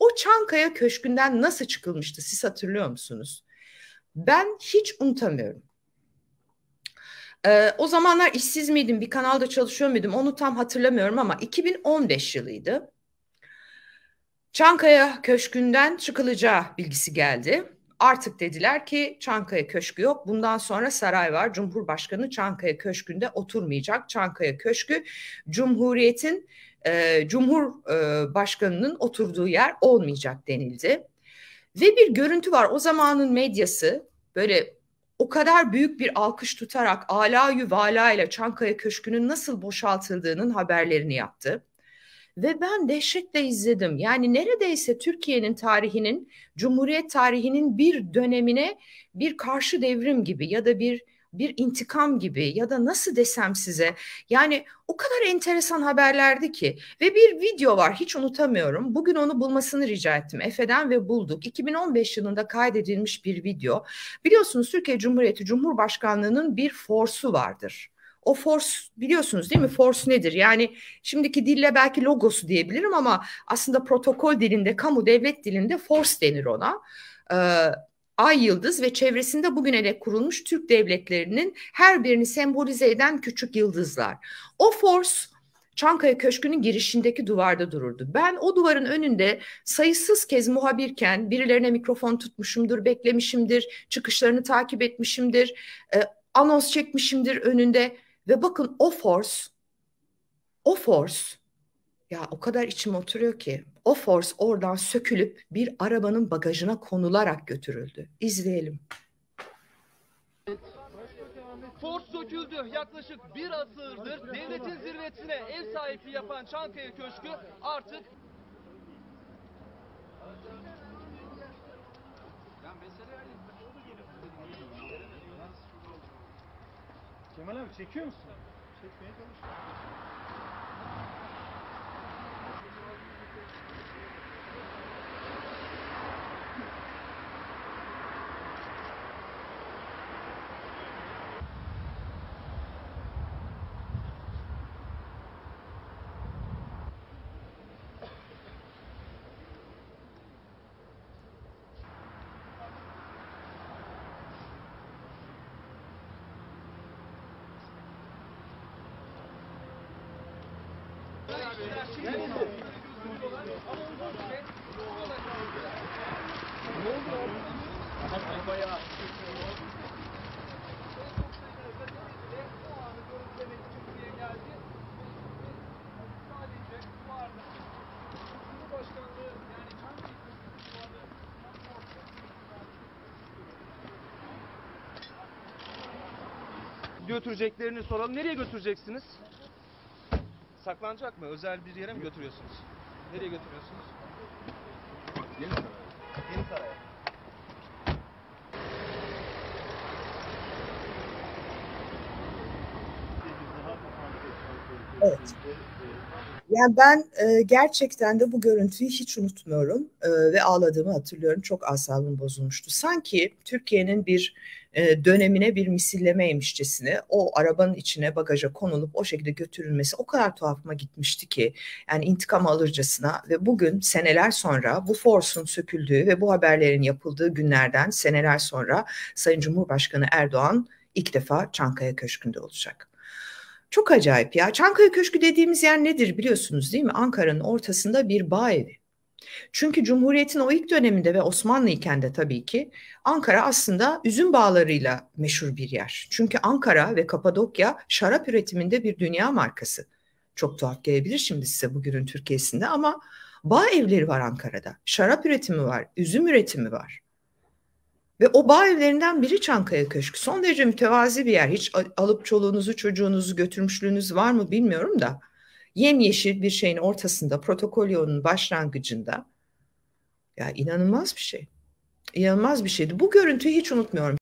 O Çankaya Köşkü'nden nasıl çıkılmıştı siz hatırlıyor musunuz? Ben hiç unutamıyorum. O zamanlar işsiz miydim, bir kanalda çalışıyor muydum onu tam hatırlamıyorum ama 2015 yılıydı. Çankaya Köşkü'nden çıkılacağı bilgisi geldi. Artık dediler ki Çankaya Köşkü yok. Bundan sonra saray var. Cumhurbaşkanı Çankaya Köşkü'nde oturmayacak. Çankaya Köşkü Cumhuriyet'in Cumhurbaşkanı'nın oturduğu yer olmayacak denildi. Ve bir görüntü var. O zamanın medyası böyle o kadar büyük bir alkış tutarak alayü vala ile Çankaya Köşkü'nün nasıl boşaltıldığının haberlerini yaptı. Ve ben dehşetle izledim. Yani neredeyse Türkiye'nin tarihinin, Cumhuriyet tarihinin bir dönemine bir karşı devrim gibi ya da bir intikam gibi ya da nasıl desem size yani o kadar enteresan haberlerdi ki ve bir video var hiç unutamıyorum. Bugün onu bulmasını rica ettim Efe'den ve bulduk. 2015 yılında kaydedilmiş bir video. Biliyorsunuz Türkiye Cumhuriyeti Cumhurbaşkanlığı'nın bir force'u vardır. O force biliyorsunuz değil mi? Force nedir? Yani şimdiki dille belki logosu diyebilirim ama aslında protokol dilinde, kamu devlet dilinde force denir ona. Ee, Ay yıldız ve çevresinde bugüne dek kurulmuş Türk devletlerinin her birini sembolize eden küçük yıldızlar. O force Çankaya Köşkü'nün girişindeki duvarda dururdu. Ben o duvarın önünde sayısız kez muhabirken birilerine mikrofon tutmuşumdur, beklemişimdir, çıkışlarını takip etmişimdir, anons çekmişimdir önünde ve bakın o force ya o kadar içime oturuyor ki o force oradan sökülüp bir arabanın bagajına konularak götürüldü. İzleyelim. Force söküldü. Yaklaşık bir asırdır devletin zirvesine ev sahipliği yapan Çankaya Köşkü artık Kemal abi çekiyor musun? Çekmeye çalışıyorum. götüreceklerini soralım. Nereye götüreceksiniz? Saklanacak mı? Özel bir yere mi götürüyorsunuz? Nereye götürüyorsunuz? Yeni Saray'a. Yeni Saray'a. Evet. Yani ben gerçekten de bu görüntüyü hiç unutmuyorum ve ağladığımı hatırlıyorum. Çok asabım bozulmuştu. Sanki Türkiye'nin bir dönemine bir misillemeymişçesine o arabanın içine bagaja konulup o şekilde götürülmesi o kadar tuhafıma gitmişti ki yani intikam alırcasına ve bugün seneler sonra bu force'un söküldüğü ve bu haberlerin yapıldığı günlerden seneler sonra Sayın Cumhurbaşkanı Erdoğan ilk defa Çankaya Köşkü'nde olacak. Çok acayip ya. Çankaya Köşkü dediğimiz yer nedir biliyorsunuz değil mi? Ankara'nın ortasında bir bağ evi. Çünkü Cumhuriyet'in o ilk döneminde ve Osmanlı iken de tabii ki Ankara aslında üzüm bağlarıyla meşhur bir yer. Çünkü Ankara ve Kapadokya şarap üretiminde bir dünya markası. Çok tuhaf gelebilir şimdi size bugünün Türkiye'sinde ama bağ evleri var Ankara'da. Şarap üretimi var, üzüm üretimi var. Ve o bağ evlerinden biri Çankaya Köşkü. Son derece mütevazi bir yer. Hiç alıp çoluğunuzu çocuğunuzu götürmüşlüğünüz var mı bilmiyorum da. Yemyeşil bir şeyin ortasında, protokol yolunun başlangıcında. Ya inanılmaz bir şey. İnanılmaz bir şeydi. Bu görüntüyü hiç unutmuyorum.